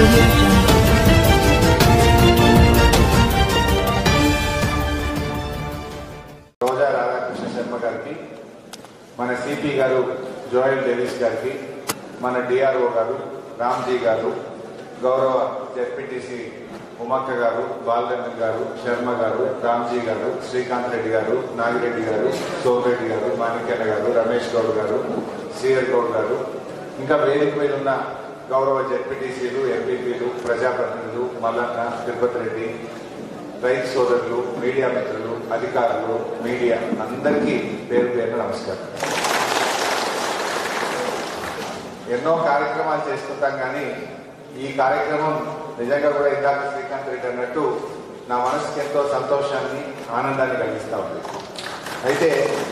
audio jungle. రోజా రాధాకృష్ణ శర్మ గారికి, మన CP గారు జోయల్ డేవిస్ గారికి, మన డిఆర్ఓ గారు రామ్జీ గారు, గౌరవ జెడ్పీటీసీ ఉమక్క గారు, బాలచంద్ర గారు, శర్మ గారు, రామ్జీ గారు, శ్రీకాంత్ రెడ్డి గారు, నాగిరెడ్డి గారు, సోమిరెడ్డి గారు, మాణిక్యన్న గారు, రమేష్ గౌడ్ గారు, సిఆర్ గౌడ్ గారు, ఇంకా వేదిక మీద ఉన్న గౌరవ జెడ్పీటీసీలు, ఎంపీపీలు, ప్రజాప్రతినిధులు, మల్లన్న, తిరుపతి రెడ్డి, రైతు సోదరులు, మీడియా మిత్రులు, అధికారులు, మీడియా అందరికీ పేరు పేరున నమస్కారం. ఎన్నో కార్యక్రమాలు చేసుకుంటాం కానీ ఈ కార్యక్రమం నిజంగా కూడా ఇందాక శ్రీకాంత్ రెడ్డి అన్నట్టు నా మనసుకి ఎంతో సంతోషాన్ని, ఆనందాన్ని కలిగిస్తూ ఉంది. అయితే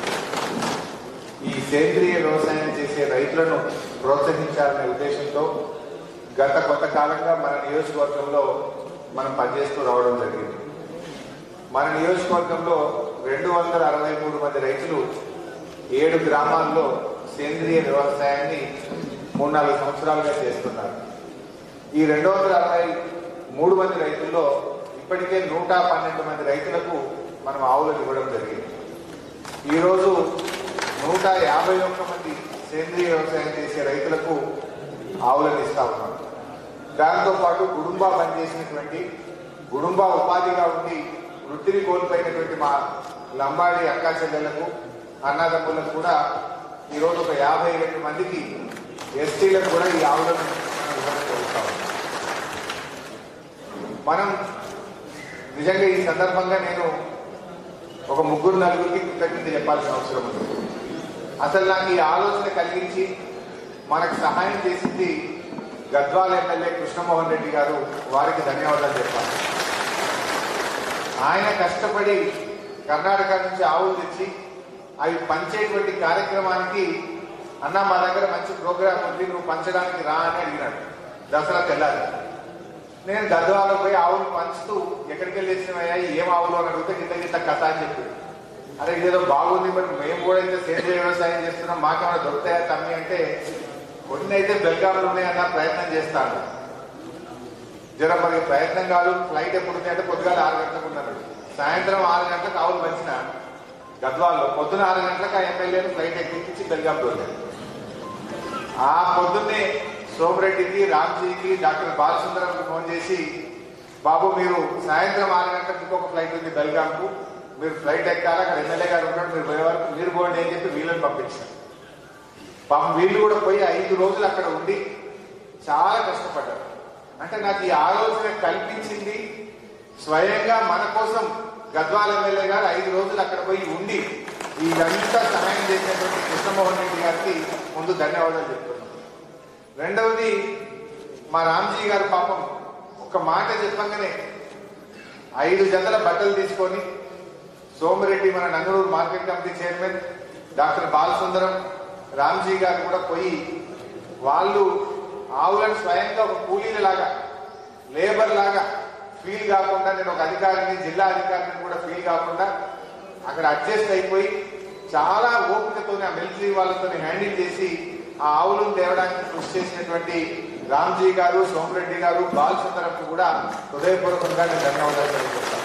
ఈ సేంద్రియ వ్యవసాయం చేసే రైతులను ప్రోత్సహించాలనే ఉద్దేశంతో గత కొంతకాలంగా మన నియోజకవర్గంలో మనం పనిచేస్తూ రావడం జరిగింది. మన నియోజకవర్గంలో 263 మంది రైతులు 7 గ్రామాల్లో సేంద్రియ వ్యవసాయాన్ని 3-4 సంవత్సరాలుగా చేస్తున్నారు. ఈ 263 మంది రైతుల్లో ఇప్పటికే 112 మంది రైతులకు మనం ఆవులను ఇవ్వడం జరిగింది. ఈరోజు 151 మంది సేంద్రియ వ్యవసాయం చేసే రైతులకు ఆవులను ఇస్తా ఉన్నాం. దాంతోపాటు గుడుంబా పనిచేసినటువంటి, గుడుంబా ఉపాధిగా ఉండి వృత్తిని కోల్పోయినటువంటి మా లంబాడి అక్కా చెల్లెళ్లకు, అన్నదమ్ములకు కూడా ఈరోజు ఒక 52 మందికి ఎస్టీలకు కూడా ఈ ఆవులను ఇవ్వడం జరుగుతాం. మనం నిజంగా ఈ సందర్భంగా నేను ఒక 3-4 కృతజ్ఞత చెప్పాల్సిన అవసరం ఉంది. అసలు నాకు ఈ ఆలోచన కలిగించి మనకు సహాయం చేసింది గద్వాల ఎమ్మెల్యే కృష్ణమోహన్ రెడ్డి గారు. వారికి ధన్యవాదాలు చెప్పాలి. ఆయన కష్టపడి కర్ణాటక నుంచి ఆవులు తెచ్చి అవి పంచేటువంటి కార్యక్రమానికి, అన్న మా దగ్గర మంచి ప్రోగ్రామ్ ఉంది, నువ్వు పంచడానికి రా అని అడిగినాడు. దసరా తెల్లాలి నేను గద్వాలో పోయి ఆవులు పంచుతూ ఎక్కడికి వెళ్ళి వచ్చినవయ్యా, ఏం ఆవులు అని అడిగితే గిట్ట కథ అని చెప్పి, అరే ఇదేదో బాగుంది, మరి మేము కూడా అయితే సేంద్రియ వ్యవసాయం చేస్తున్నాం, మాకేమైనా దొరుకుతాయా తమ్మి అంటే, కొన్ని అయితే బెల్గాంలో ఉన్నాయన్న ప్రయత్నం చేస్తాను. జర మరి ప్రయత్నం కాదు, ఫ్లైట్ ఎప్పుడు ఉంది అంటే పొద్దుగాల 6 గంటలకు ఉన్నాడు. సాయంత్రం 6 గంటలకు ఆవులు పంచిన గద్వాల్లో, పొద్దున 6 గంటలకు ఆ ఎమ్మెల్యేను ఫ్లైట్ ఎక్కించి బెల్గాంలో వెళ్ళారు. ఆ పొద్దున్నే సోమిరెడ్డికి, రామ్జీకి, డాక్టర్ బాలసుందరంకు ఫోన్ చేసి, బాబు మీరు సాయంత్రం 6 గంటలకు ఇంకొక ఫ్లైట్ ఉంది బెల్గాంకు, మీరు ఫ్లైట్ ఎక్కాలి, అక్కడ ఎమ్మెల్యే గారు ఉన్నాడు, మీరు పోయే వరకు మీరు పోండి అని చెప్పి వీళ్ళని పంపించారు. పాపం వీళ్ళు కూడా పోయి 5 రోజులు అక్కడ ఉండి చాలా కష్టపడ్డారు. అంటే నాకు ఈ ఆలోచన కల్పించింది స్వయంగా మన కోసం గద్వాల ఎమ్మెల్యే గారు 5 రోజులు అక్కడ పోయి ఉండి ఇదంతా సహాయం చేసినటువంటి కృష్ణమోహన్ రెడ్డి గారికి ముందు ధన్యవాదాలు చెప్తున్నాను. రెండవది మా రామ్జీ గారు పాపం ఒక మాట చెప్పంగానే 5 జతల బట్టలు తీసుకొని సోమిరెడ్డి, మన Nanganur market committee chairman doctor Balasundaram, Ramji garu కూడా పోయి వాళ్ళు ఆవులను స్వయంగా ఒక కూలీలాగా, లేబర్ లాగా ఫీల్ కాకుండా, నేను ఒక అధికారిని, జిల్లా అధికారిని కూడా ఫీల్ కాకుండా అక్కడ అడ్జస్ట్ అయిపోయి చాలా ఓపికతో ఆ మిలిటరీ వాళ్ళతో హ్యాండిల్ చేసి ఆ ఆవులను తేవడానికి కృషి చేసినటువంటి రామ్జీ గారు, సోమిరెడ్డి గారు, బాలసుందరంకు కూడా హృదయపూర్వకంగా నేను ధన్యవాదాలు తెలియజేస్తాను.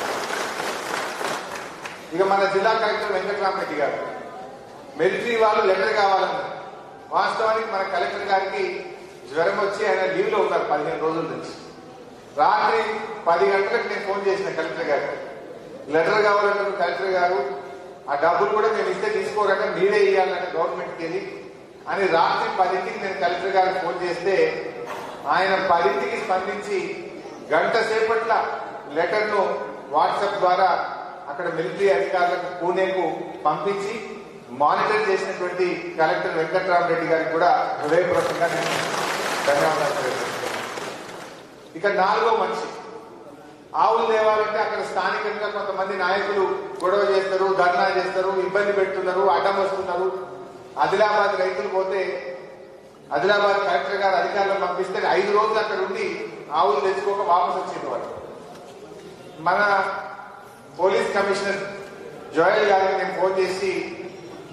ఇక మన జిల్లా కలెక్టర్ వెంకటరామరెడ్డి గారు, మిలిటరీ వాళ్ళు లెటర్ కావాలన్నారు. వాస్తవానికి మన కలెక్టర్ గారికి జ్వరం వచ్చి ఆయన లీవ్ లో ఉన్నారు 15 రోజుల నుంచి. రాత్రి 10 గంటలకు నేను ఫోన్ చేసిన కలెక్టర్ గారికి, లెటర్ కావాలంటారు కలెక్టర్ గారు, ఆ డబ్బులు కూడా మేము ఇస్తే తీసుకోరంటే మీరే ఇవ్వాలంటే గవర్నమెంట్కి వెళ్ళి అని రాత్రి 10ంటికి నేను కలెక్టర్ గారికి ఫోన్ చేస్తే ఆయన 10ంటికి స్పందించి గంట సేపట్ల లెటర్ను వాట్సాప్ ద్వారా అక్కడ మిలిటరీ అధికారులకు పూణేకు పంపించి మానిటర్ చేసినటువంటి కలెక్టర్ వెంకటరామరెడ్డి గారికి కూడా హృదయపూర్వకంగా నేను ధన్యవాదాలు తెలియజేస్తున్నాను. ఇక 4వ మనిషి, ఆవులు తేవాలంటే అక్కడ స్థానికంగా కొంతమంది నాయకులు గొడవ చేస్తారు, ధర్నా చేస్తారు, ఇబ్బంది పెడుతున్నారు, అడ్డం వస్తున్నారు. ఆదిలాబాద్ రైతులు పోతే ఆదిలాబాద్ కలెక్టర్ గారు అధికారులను పంపిస్తే 5 రోజులు అక్కడ ఉండి ఆవులు తెచ్చుకోక వాపసు వచ్చింది వాళ్ళు. మన పోలీస్ కమిషనర్ జోయల్ గారికి నేను ఫోన్ చేసి,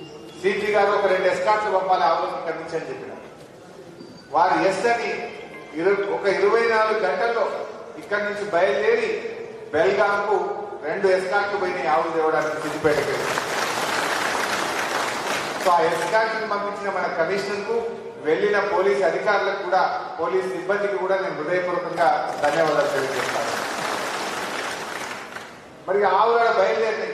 సిపి గారు ఒక 2 ఎస్కార్ట్లు పంపాలి ఆవులను ఇక్కడి నుంచి అని చెప్పిన. వారు ఎస్ అని ఒక 24 గంటల్లో ఇక్కడి నుంచి బయలుదేరి బెల్గాంకు 2 ఎస్కార్ట్లు పోయినాయి ఆవులు తేవడానికి సిద్దిపేటకి. సో ఆ ఎస్కార్ట్ని పంపించిన మన కమిషనర్ కు, వెళ్లిన పోలీస్ అధికారులకు కూడా, పోలీస్ సిబ్బందికి కూడా నేను హృదయపూర్వకంగా ధన్యవాదాలు తెలియజేస్తాను. మరి ఆవులు బయలుదేరినాయి.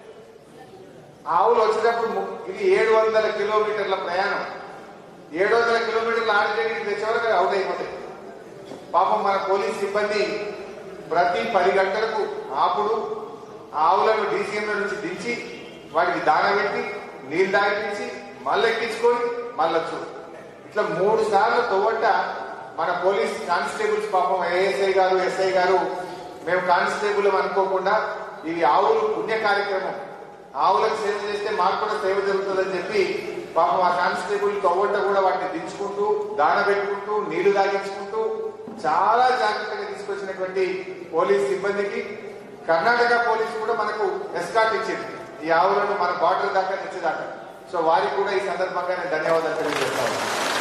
ఆవులు వచ్చేటప్పుడు ఇది 700 కిలోమీటర్ల ప్రయాణం. 700 కిలోమీటర్లు ఆడితే తెచ్చే వరకు అవుట్ అయిపోతాయి. పాపం మన పోలీస్ సిబ్బంది ప్రతి 10 గంటలకు ఆపుడు, ఆవులను డీసీఎంల నుంచి దించి వాటికి దాన పెట్టి నీళ్ళు తాగిపించి మళ్ళీ ఎక్కించుకొని మళ్ళీ ఇట్లా 3 సార్లు తోవట మన పోలీస్ కానిస్టేబుల్స్ పాపం ఏఎస్ఐ గారు, ఎస్ఐ గారు, మేము కానిస్టేబుల్ అనుకోకుండా ఇది ఆవులు పుణ్య కార్యక్రమం, ఆవులకు సేవ చేస్తే మాకు కూడా సేవ జరుగుతుందని చెప్పి పాపం ఆ కానిస్టేబుల్ తోవట కూడా వాటిని దించుకుంటూ దాన పెట్టుకుంటూ నీళ్లు తాగించుకుంటూ చాలా జాగ్రత్తగా తీసుకొచ్చినటువంటి పోలీస్ సిబ్బందికి కర్ణాటక పోలీసు కూడా మనకు ఎస్కార్ట్ ఇచ్చింది ఈ ఆవులను మన బార్డర్ దాకా తెచ్చేదాకా. సో వారికి కూడా ఈ సందర్భంగా నేను ధన్యవాదాలు తెలియజేస్తాను.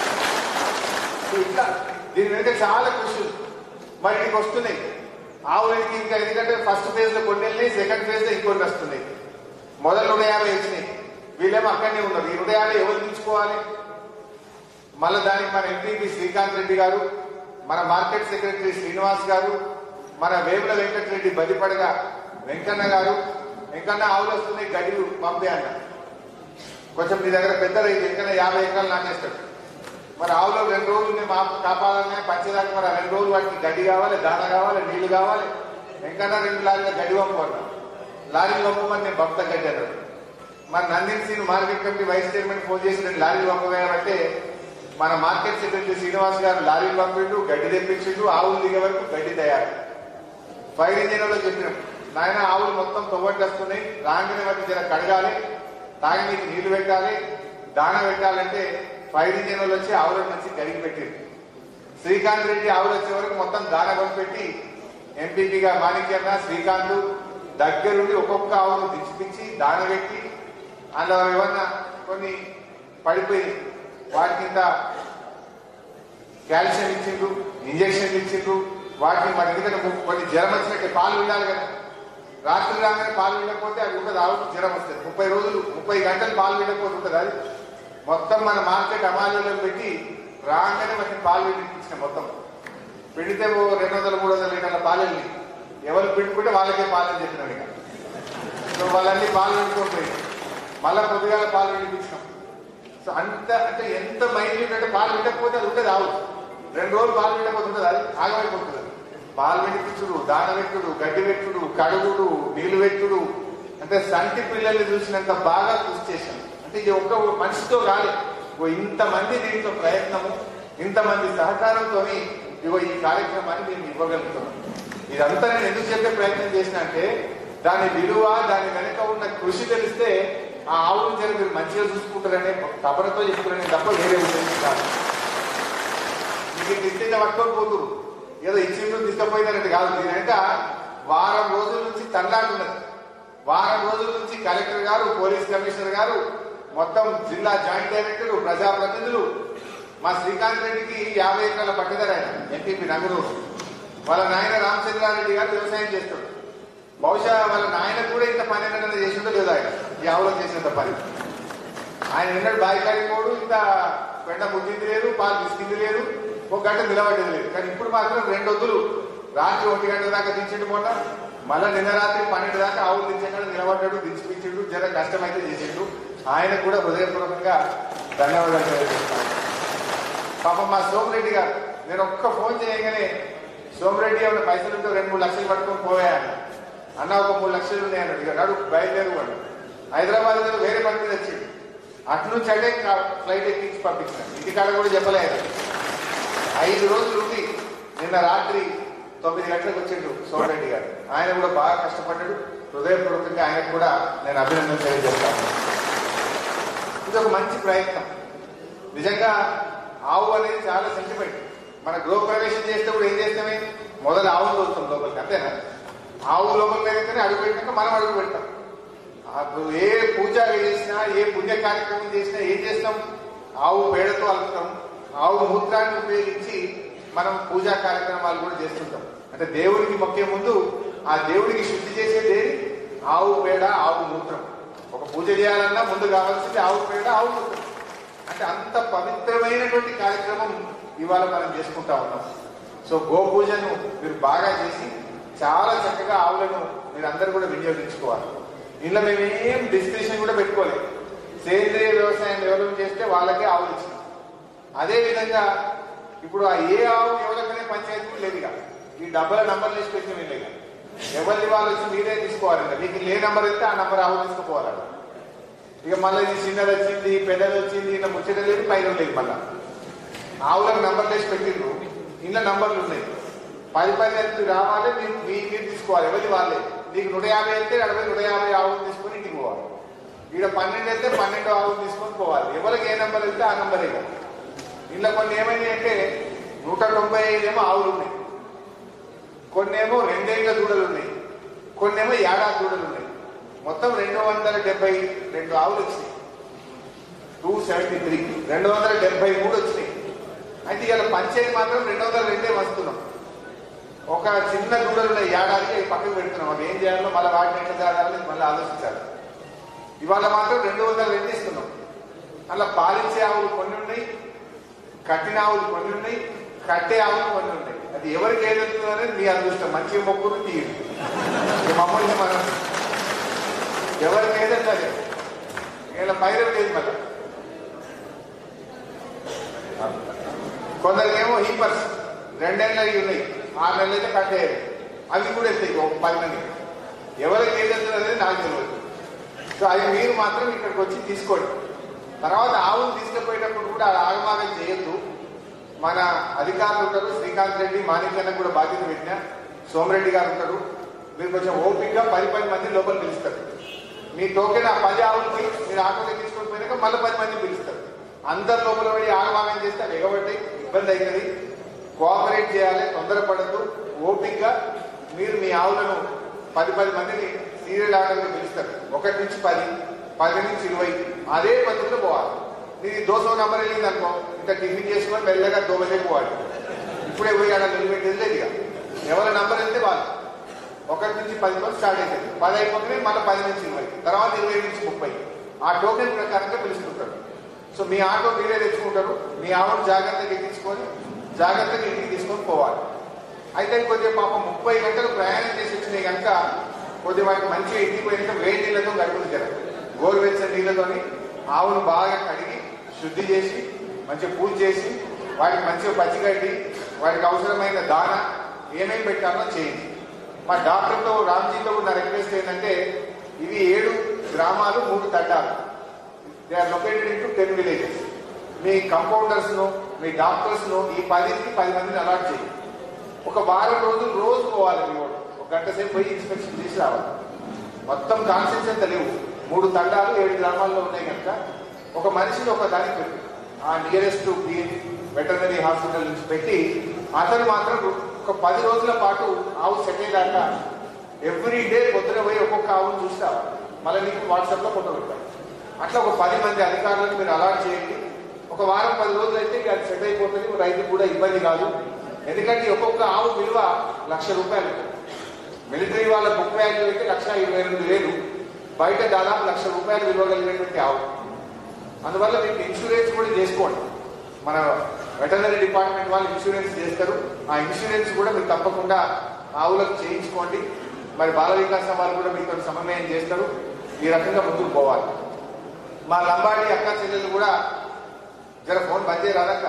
ఇట్లా దీని వెనుక చాలా కృషి. మరి ఇంటికి వస్తున్నాయి ఆవులకి ఇంకా, ఎందుకంటే ఫస్ట్ ఫేజ్ లో కొన్ని వెళ్ళినాయి, సెకండ్ ఫేజ్ లో ఇంకొన్ని వస్తున్నాయి. మొదలు 150 వచ్చినాయి. వీళ్ళేమో అక్కడనే ఉన్నారు. ఈ 150 ఎవరు తీసుకోవాలి? మళ్ళీ దానికి మన ఎంపీపీ శ్రీకాంత్ రెడ్డి గారు, మన మార్కెట్ సెక్రటరీ శ్రీనివాస్ గారు, మన వేముల వెంకటరెడ్డి బదిపడగా వెంకన్న గారు, వెంకన్న ఆవులు వస్తున్నాయి గడ్డి పంపే అన్న, కొంచెం మీ దగ్గర పెద్ద రైతు వెంకన్న 50 ఎకరాలు నాటేస్తాడు. మరి ఆవులో 2 రోజులు మేము కాపాడాలనే పంచేదాకా మరి 2 రోజులు వాటికి గడ్డి కావాలి, దాన కావాలి, నీళ్లు కావాలి. వెంకన్న 2 లారీల గడ్డి పంపన్నా, లారీలు పంపమని నేను పంపుతా గడ్డి అన్నాడు. మన నందిని సీన్ market committee vice chairman phone చేసి 2 లారీలు పంపవేయమంటే మన మార్కెట్ సెక్రటరీ శ్రీనివాస్ గారు లారీలు పంపిండు, గడ్డి తెప్పించిండు, ఆవులు దిగే వరకు గడ్డి తయారు. ఫైర్ ఇంజిన్ లో చెప్పినాం, నాయన ఆవులు మొత్తం తొవ్వట్లు వస్తున్నాయి, రాగానే వాటికి జర కడగాలి, తాగనీకి నీళ్లు పెట్టాలి, దాన పెట్టాలంటే ఫైర్ ఇంజిన్ వాళ్ళు వచ్చి ఆవులను మంచి కడిగి పెట్టారు. శ్రీకాంత్ రెడ్డి ఆవులు వచ్చే వరకు మొత్తం దాన కొనిపెట్టి ఎంపీపీగా మాణిక్యన్న శ్రీకాంత్ దగ్గరుండి ఒక్కొక్క ఆవును దించిపించి దాన పెట్టి అందులో ఏమన్నా కొన్ని పడిపోయి వాటికి ఇంత కాల్షియం ఇచ్చిండ్రు, ఇంజక్షన్లు ఇచ్చిండ్రు. వాటిని మరి ఎందుకంటే కొన్ని జ్వరం వచ్చినట్టే పాలు వినాలి కదా, రాత్రి రాగానే పాలు వినకపోతే అది ఉంటుంది, ఆవుకు జ్వరం వస్తుంది. 30 గంటలు పాలు వినకపోతే ఉంటుంది. అది మొత్తం మన మార్కెట్ అమాలీలో పెట్టి రాగానే వాటిని పాలు వినిపించిన మొత్తం పిండితే 200-300 లీటర్ల పాలు వెళ్ళి ఎవరు పిండుకుంటే వాళ్ళకే పాలని చెప్పినాడు. ఇక సో వాళ్ళన్నీ పాలు వినుకుంటాయి, మళ్ళా పొద్దుగాల పాలు వినిపించినాం. సో అంత అంటే ఎంత మైండ్ అంటే పాలు వినకపోతే అది ఉంటుంది ఆవు 2 రోజులు పాలు వినకపోతే ఉంటుంది, అది ఆగమైపోతుంది. పాలు వినిపించుడు, దాన పెట్టుడు, గడ్డి పెట్టుడు, కడుగుడు, నీళ్లు పెట్టుడు, అంటే సంటి పిల్లల్ని చూసినంత బాగా కృషి చేశాను. అంటే ఇది ఒక్క మనిషితో కాదు, ఇంతమంది దీంతో ప్రయత్నము, ఇంతమంది సహకారంతో ఇగో ఈ కార్యక్రమాన్ని మేము ఇవ్వగలుగుతున్నాం. ఇదంతా నేను ఎందుకు చెప్పే ప్రయత్నం చేసిన అంటే దాని విలువ, దాని వెనక ఉన్న కృషి తెలిస్తే ఆ ఆవును జర మీరు మంచిగా చూసుకుంటారనే తపనతో చెప్తున్నారని తప్ప వేరే ఉద్దేశం కాదు. మీకు ఇస్తే పట్టుకొని పోతురు, ఏదో ఇచ్చిండు తీసుకుపోయినారంటే కాదు. దీనంట వారం రోజుల నుంచి తండాటున్నది. వారం రోజుల నుంచి కలెక్టర్ గారు, పోలీస్ కమిషనర్ గారు, మొత్తం జిల్లా జాయింట్ డైరెక్టర్, ప్రజాప్రతినిధులు, మా శ్రీకాంత్ రెడ్డికి 50 ఎకరాల పట్టుదల ఆయన ఎంపీపీ నగరూరు. వాళ్ళ నాయన రామచంద్రారెడ్డి గారు వ్యవసాయం చేస్తాడు. బహుశా వాళ్ళ నాయన కూడా ఇంత పని ఎన్నడన్నా చేసిండో లేదో ఆయన ఈ ఆవులో చేసినంత పని. ఆయన ఎన్నడు బాయికాడిపోడు, ఇంత పెండ ముద్దింది లేదు, పాలు తీసుకుంది లేదు, 1 గంట నిలబడేది లేదు. కానీ ఇప్పుడు మాత్రం 2 వద్దులు రాత్రి 1 గంట దాకా దించిండు. మొన్న మళ్ళీ నిన్న రాత్రి 12 దాకా ఆవులు దించాడు, నిలబడ్డాడు, దించిపించిండు, జర కష్టమైతే చేసిండు. ఆయన కూడా హృదయపూర్వకంగా ధన్యవాదాలు తెలియజేస్తాను. పాపం మా సోమిరెడ్డి గారు, నేను ఒక్క ఫోన్ చేయగానే సోమిరెడ్డి ఏమైనా పైసలు ఉంటే 2-3 లక్షలు పట్టుకొని పోయాను అన్న, ఒక 3 లక్షలు ఉన్నాయన్నాడు. ఇక నడు బయలుదేరు వాడు. హైదరాబాద్ లో వేరే పని మీద వచ్చిండు, అటు నుంచి అంటే ఫ్లైట్ ఎక్కించి పంపించాను. ఇంటికాడ కూడా చెప్పలేదు. 5 రోజులు ఉండి నిన్న రాత్రి 9 గంటలకు వచ్చిండు సోమిరెడ్డి గారు. ఆయన కూడా బాగా కష్టపడ్డాడు. హృదయపూర్వకంగా ఆయనకు కూడా నేను అభినందన తెలియజేస్తాను. ఇది ఒక మంచి ప్రయత్నం. నిజంగా ఆవు అనేది చాలా సెంటిమెంట్. మన గృహప్రవేశం చేస్తే కూడా ఏం చేస్తామే, మొదలు ఆవు తోలుతాం లోపలికి, అంతేనా? ఆవు లోపలికి అయితేనే అడుగు పెట్టినాక మనం అడుగు పెడతాం. ఏ పూజ చేసినా, ఏ పుణ్య కార్యక్రమం చేసినా ఏం చేస్తాం? ఆవు పేడతో అలుపుతాం, ఆవు మూత్రాన్ని ఉపయోగించి మనం పూజా కార్యక్రమాలు కూడా చేస్తుంటాం. అంటే దేవుడికి మొక్కే ముందు ఆ దేవుడికి శుద్ధి చేసేది ఆవు పేడ, ఆవు మూత్రం. ఒక పూజ చేయాలన్నా ముందు కావాల్సింది ఆవు పేడ, ఆవు మూత్రం. అంటే అంత పవిత్రమైనటువంటి కార్యక్రమం ఇవాళ మనం చేసుకుంటా ఉన్నాం. సో గోపూజను మీరు బాగా చేసి చాలా చక్కగా ఆవులను మీరు అందరూ కూడా వినియోగించుకోవాలి. ఇంట్లో మేమేం డిస్క్రిప్షన్ కూడా పెట్టుకోలేదు. సేంద్రియ వ్యవసాయం డెవలప్ చేస్తే వాళ్ళకే ఆవులు ఇచ్చింది. అదేవిధంగా ఇప్పుడు ఆ ఏ ఆవు ఎవరికనే పంచాయతీ లేదు. ఇక ఈ డబ్బుల నంబర్ లిస్ట్ పెట్టి వెళ్ళేక ఎవరిది వాళ్ళు వచ్చి మీరే తీసుకోవాలంట. మీకు ఏ నంబర్ ఇస్తే ఆ నంబర్ ఆవు తీసుకుపోవాలంట. ఇక మళ్ళీ ఇది చిన్నది వచ్చింది, పెద్దది వచ్చింది, ఇలా ముచ్చట లేదు, పైన లేదు. మళ్ళా ఆవులకు నంబర్ లిస్ట్ పెట్టిండ్రు, ఇంట్లో నంబర్లు ఉన్నాయి. 10 రావాలి, మీరు తీసుకోవాలి. ఎవరి వాళ్ళే. నీకు 150 అయితే 150 ఆవులు తీసుకొని ఇంటికి పోవాలి. ఇక్కడ 12 అయితే 12 ఆవులు తీసుకొని పోవాలి. ఎవరికి ఏ నంబర్ వెళ్తే ఆ నంబరే కదా. ఇంట్లో కొన్ని ఏమైనాయి అంటే 195 ఏమో ఆవులు ఉన్నాయి, కొన్నేమో 2 ఏళ్ల దూడలు ఉన్నాయి, కొన్నేమో ఏడాది దూడలు ఉన్నాయి. మొత్తం 272 ఆవులు వచ్చినాయి. 273 273 వచ్చినాయి. అయితే ఇవాళ పంచాయతీ మాత్రం 202 వస్తున్నాం. ఒక చిన్న దూడలు ఉన్నాయి ఏడాదికి పక్కకు పెడుతున్నాం. అవి ఏం చేయాలో మళ్ళీ వాటిని ఎట్లా చేయాలని మళ్ళీ ఆలోచించాలి. ఇవాళ మాత్రం 202 ఇస్తున్నాం. అలా పాలించే ఆవులు కొన్ని ఉన్నాయి, కట్టిన ఆవులు కొన్ని ఉన్నాయి, కట్టే ఆవులు కొన్ని ఉన్నాయి. అది ఎవరికి ఏది వెళ్తుందో అనేది మీ అదృష్టం. మంచి మొక్కులు తీరు మమ్మల్ని మనం ఎవరికి ఏదంటే ఇలా పైరం లేదు. మళ్ళీ కొందరికేమో హీపర్స్ 2 ఏళ్ళవి ఉన్నాయి, 6 నెలలు అయితే కట్టేయాలి. అవి కూడా వెళ్తాయి ఒక 10 మంది. ఎవరికి ఏది వెళ్తుందో అనేది నాకు తెలియదు. సో అవి మీరు మాత్రం ఇక్కడికి వచ్చి తీసుకోండి. తర్వాత ఆవులు తీసుకుపోయేటప్పుడు కూడా ఆగమాగం చేయొద్దు. మన అధికారులు ఉంటారు, శ్రీకాంత్ రెడ్డి, మాణిక్యాన్ని కూడా బాధ్యత పెట్టిన సోమరెడ్డి గారు ఉంటారు. మీరు కొంచెం ఓపికగా 10 మంది లోపల పిలుస్తారు. మీ టోకెన్ ఆ 10 ఆవులకి మీరు ఆటోలో తీసుకొని పోయినాక మళ్ళీ 10 మంది పిలుస్తారు. అందరు లోపల పడి ఆగమాగం చేస్తే అవి ఎగబట్టి ఇబ్బంది అవుతుంది. కోఆపరేట్ చేయాలి, తొందరపడద్దు. ఓపికగా మీరు మీ ఆవులను 10 మందిని సీరియల్ ఆర్డర్గా పిలుస్తారు. 1 నుంచి 10, 10 నుంచి 20 అదే పద్ధతిలో పోవాలి. నీది దోశ నంబర్ వెళ్ళింది అనుకో, ఇంకా టిఫిన్ చేసుకొని మెల్లగా దోమలే పోవాలి. ఇప్పుడే పోయి అక్కడ నిలబెట్టేది లేదు. ఇక ఎవరి నంబర్ వెళ్తే వాళ్ళు 1 నుంచి 10 వరకు స్టార్ట్ అవుతుంది. 10 అయిపోతుంది, మళ్ళీ 10 నుంచి 20, తర్వాత 20 నుంచి 30 ఆ టోకెన్ ప్రకారంగా పిలుస్తుంటారు. సో మీ ఆటో మీరే తెచ్చుకుంటారు. మీ ఆవును జాగ్రత్తగా ఎక్కించుకొని జాగ్రత్తగా ఇంటికి తీసుకొని పోవాలి. అయితే కొద్దిగా పాపం 30 గంటలు ప్రయాణం చేసి వచ్చినాయి కనుక కొద్దిగా వాటికి మంచిగా ఇంటికి పోయినాక వేడి నీళ్ళతో గడుపుతారు. గోరువెచ్చని నీళ్ళతోని ఆవును బాగా కడిగి శుద్ధి చేసి మంచిగా పూజ చేసి వాటికి మంచిగా పచ్చిగడ్డి, వాటికి అవసరమైన దాన ఏమేమి పెట్టాలో చేయండి. మా డాక్టర్తో రామ్జీతో ఉన్న రిక్వెస్ట్ ఏంటంటే, ఇవి 7 గ్రామాలు 3 తండాలు. They are located in 10 villages. మీ కంపౌండర్స్ ను, మీ డాక్టర్స్ ను ఈ 10కి 10 మందిని అలాట్ చేయండి. ఒక వారం రోజులు రోజు పోవాలి. మీ వాడు 1 గంట సేపు పోయి ఇన్స్పెక్షన్ చేసి రావాలి. మొత్తం కాన్సెన్స్ అంత లేవు. 3 తండాలు 7 గ్రామాల్లో ఉన్నాయి కనుక ఒక మనిషిని ఒక దానికి పెట్టి ఆ నియరెస్ట్ వెటర్నరీ హాస్పిటల్ నుంచి పెట్టి అతను మాత్రం ఒక 10 రోజుల పాటు ఆవు సెట్ అయ్యేదాకా ఎవ్రీ డే పొద్దున పోయి ఒక్కొక్క ఆవును చూస్తా మళ్ళీ నీకు వాట్సాప్లో ఫోటో పెడతాను. అట్లా ఒక 10 మంది అధికారులను మీరు అలాట్ చేయండి. ఒక వారం 10 రోజులు అయితే అది సెట్ అయిపోతుంది. రైతుకు కూడా ఇబ్బంది కాదు. ఎందుకంటే ఒక్కొక్క ఆవు విలువ ₹1,00,000. మిలిటరీ వాళ్ళ బుక్ వాల్యూ అయితే ₹1,22,000. బయట దాదాపు ₹1,00,000 విలువ కలిగినటువంటి ఆవు. అందువల్ల మీకు ఇన్సూరెన్స్ కూడా చేసుకోండి. మన వెటర్నరీ డిపార్ట్మెంట్ వాళ్ళు ఇన్సూరెన్స్ చేస్తారు. ఆ ఇన్సూరెన్స్ కూడా మీరు తప్పకుండా ఆవులకు చేయించుకోండి. మరి బాల వికాసం వాళ్ళు కూడా మీతో సమన్వయం చేస్తారు. ఈ రకంగా ముందుకు పోవాలి. మా లంబాడి అక్క చెల్లెలు కూడా జర ఫోన్ బంద్ చేయరాదక్క.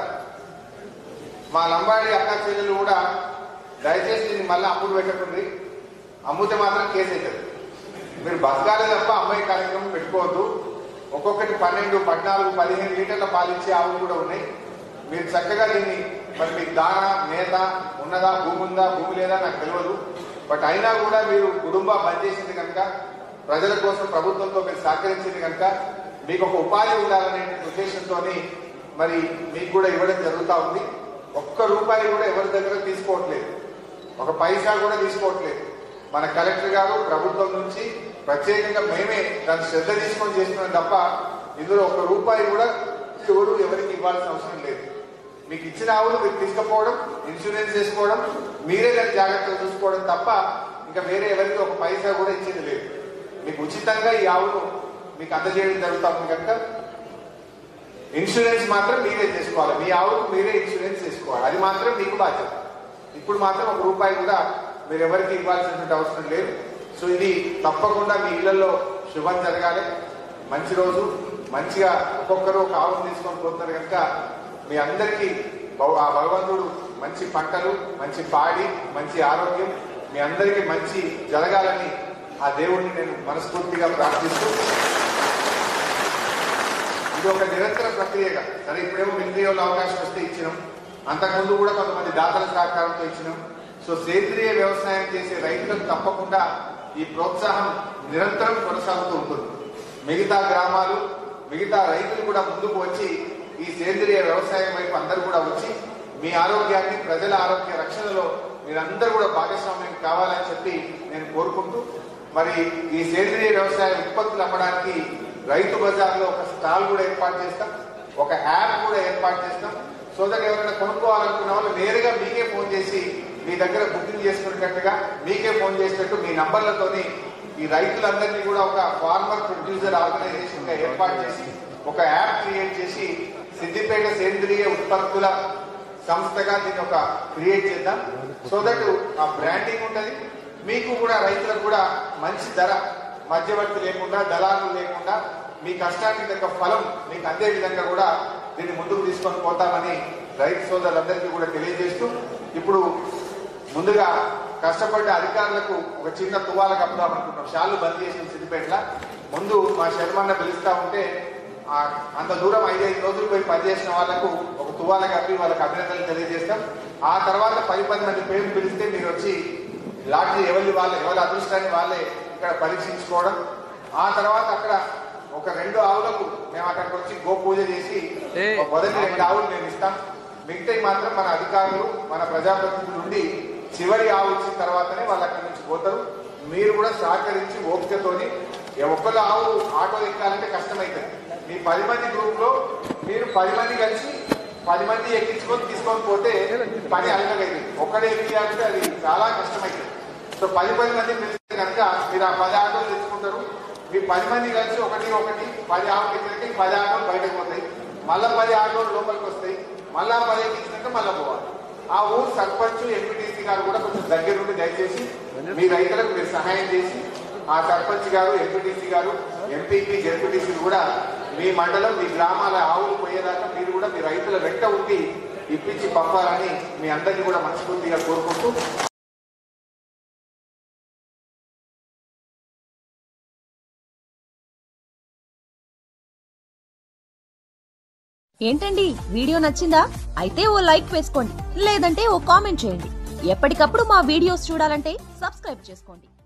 మా లంబాడి అక్క చెల్లెలు కూడా దయచేసి దీన్ని మళ్ళీ అమ్ముడు పెట్టకండి. అమ్ముతే మాత్రం కేసు అవుతుంది. మీరు బతకాలే తప్ప అమ్మాయి కార్యక్రమం పెట్టుకోవద్దు. ఒక్కొక్కటి 12, 14, 15 లీటర్ల పాలిచ్చే ఆవులు కూడా ఉన్నాయి. మీరు చక్కగా దీన్ని మరి మీకు దాన మేత ఉన్నదా, భూమి ఉందా, భూమి లేదా నాకు తెలియదు. బట్ అయినా కూడా మీరు కుటుంబ బంద్ చేసింది కనుక, ప్రజల కోసం ప్రభుత్వంతో మీరు సహకరించింది కనుక మీకు ఒక ఉపాధి ఉండాలనే ఉద్దేశంతో మరి మీకు కూడా ఇవ్వడం జరుగుతూ ఉంది. ₹1 కూడా ఎవరి దగ్గర తీసుకోవట్లేదు. ఒక పైసా కూడా తీసుకోవట్లేదు. మన కలెక్టర్ గారు ప్రభుత్వం నుంచి ప్రత్యేకంగా మేమే దాన్ని శ్రద్ధ తీసుకొని చేస్తున్నాం తప్ప ఇందులో ₹1 కూడా ఎవరికి ఇవ్వాల్సిన అవసరం లేదు. మీకు ఇచ్చిన ఆవులు మీరు తీసుకుపోవడం, ఇన్సూరెన్స్ చేసుకోవడం, మీరే దాన్ని జాగ్రత్తగా చూసుకోవడం తప్ప ఇంకా వేరే ఎవరికి ఒక పైసా కూడా ఇచ్చేది లేదు. మీకు ఉచితంగా ఈ ఆవును మీకు అందజేయడం జరుగుతుంది కనుక ఇన్సూరెన్స్ మాత్రం మీరే చేసుకోవాలి. మీ ఆవుకు మీరే ఇన్సూరెన్స్ చేసుకోవాలి. అది మాత్రం మీకు బాధ్యత. ఇప్పుడు మాత్రం ₹1 కూడా మీరు ఎవరికి ఇవ్వాల్సినటువంటి అవసరం లేదు. సో ఇది తప్పకుండా మీ ఇళ్లలో శుభం జరగాలి. మంచి రోజు, మంచిగా ఒక్కొక్కరు ఒక ఆవును తీసుకొని పోతున్నారు కనుక మీ అందరికీ ఆ భగవంతుడు మంచి పంటలు, మంచి పాడి, మంచి ఆరోగ్యం మీ అందరికీ మంచి జరగాలని ఆ దేవుడిని నేను మనస్ఫూర్తిగా ప్రార్థిస్తూ, ఇది ఒక నిరంతర ప్రక్రియగా సరే ఇప్పుడేమో మిలిటరీలో అవకాశం వస్తే ఇచ్చినాం, అంతకుముందు కూడా కొంతమంది దాతల సహకారంతో ఇచ్చినాం. సో సేంద్రియ వ్యవసాయం చేసే రైతులకు తప్పకుండా ఈ ప్రోత్సాహం నిరంతరం కొనసాగుతూ ఉంటుంది. మిగతా గ్రామాలు, మిగతా రైతులు కూడా ముందుకు వచ్చి ఈ సేంద్రియ వ్యవసాయం వైపు అందరూ కూడా వచ్చి మీ ఆరోగ్యాన్ని, ప్రజల ఆరోగ్య రక్షణలో మీరందరూ కూడా భాగస్వామ్యం కావాలని చెప్పి నేను కోరుకుంటూ, మరి ఈ సేంద్రియ వ్యవసాయ ఉత్పత్తులు అమ్మడానికి రైతు బజార్లో ఒక స్టాల్ కూడా ఏర్పాటు చేస్తాం, ఒక యాప్ కూడా ఏర్పాటు చేస్తాం. సో దట్ ఎవరైనా కొనుక్కోవాలనుకున్న వాళ్ళు నేరుగా మీకే ఫోన్ చేసి మీ దగ్గర బుకింగ్ చేసుకునేటట్టుగా మీకే ఫోన్ చేసినట్టు మీ నంబర్లతోని ఈ రైతులందరినీ కూడా ఒక ఫార్మర్ ప్రొడ్యూసర్ ఆర్గనైజేషన్ గా ఏర్పాటు చేసి ఒక యాప్ క్రియేట్ చేసి సిద్దిపేట సేంద్రియ ఉత్పత్తుల సంస్థగా దీన్ని ఒక క్రియేట్ చేద్దాం. సో దట్ ఆ బ్రాండింగ్ ఉంటుంది, మీకు కూడా రైతులకు కూడా మంచి ధర, మధ్యవర్తి లేకుండా, దళారులు లేకుండా మీ కష్టానికి తగ్గ ఫలం మీకు అందే విధంగా కూడా దీన్ని ముందుకు తీసుకొని పోతామని రైతు సోదరులందరికీ కూడా తెలియజేస్తూ, ఇప్పుడు ముందుగా కష్టపడ్డ అధికారులకు ఒక చిన్న తువాల కప్పుదాం అనుకుంటున్నాం. షాలు బంద్ చేసిన సిద్దిపేటలో ముందు మా శర్మన్న పిలుస్తా ఉంటే అంత దూరం 5-5 రోజులు పోయి పనిచేసిన వాళ్లకు ఒక తువాల కప్పి వాళ్ళకి అభినందనలు తెలియజేస్తాం. ఆ తర్వాత 10 మంది పేర్లు పిలిస్తే మీరు వచ్చి లాటరీ ఎవరి అదృష్టాన్ని వాళ్ళే ఇక్కడ పరీక్షించుకోవడం. ఆ తర్వాత అక్కడ ఒక 2 ఆవులకు మేము అక్కడికి వచ్చి గో పూజ చేసి మొదటి 2 ఆవులు మేము ఇస్తాం. మిగతాయి మాత్రం మన అధికారులు, మన ప్రజాప్రతినిధులు ఉండి చివరి ఆవు ఇచ్చిన తర్వాతనే వాళ్ళు అక్కడి నుంచి పోతారు. మీరు కూడా సహకరించి ఓపికతోని, ఒక్కరు ఆవు ఆటో ఎక్కాలంటే కష్టమవుతుంది. మీ 10 మంది గ్రూప్ లో మీరు 10 మంది కలిసి 10 మంది ఎక్కించుకొని తీసుకొని పోతే పని అలగలేదు. ఒక్కడే ఎక్కియాలంటే అది చాలా కష్టమవుతుంది. సో 10 మంది పిలిస్తే కనుక మీరు ఆ 10 ఆటోలు తెచ్చుకుంటారు. మీ 10 మంది కలిసి ఒకటి 10 ఆటోలు ఎక్కితే 10 ఆటోలు బయటకు పోతాయి, మళ్ళా 10 ఆటోలు లోపలికి వస్తాయి, మళ్ళా 10 ఎక్కించినాక మళ్ళా పోవాలి. ఆ ఊరు సర్పంచ్, ఎంపీటీసీ గారు కూడా కొంచెం దగ్గర నుండి దయచేసి మీ రైతులకు మీరు సహాయం చేసి ఆ సర్పంచ్ గారు, ఎంపీటీసీ గారు, ఎంపీపీ, జెడ్పీటీసీలు కూడా మీ మండలం, మీ గ్రామాల ఆవులు పోయేదాకా మీరు కూడా మీ రైతుల వెంట ఉండి ఇప్పించి పంపాలని మీ అందరినీ కూడా మనస్ఫూర్తిగా కోరుకుంటూ, ఏంటండి వీడియో నచ్చిందా? అయితే ఓ లైక్ వేసుకోండి, లేదంటే ఓ కామెంట్ చేయండి. ఎప్పటికప్పుడు మా వీడియోస్ చూడాలంటే సబ్స్క్రైబ్ చేసుకోండి.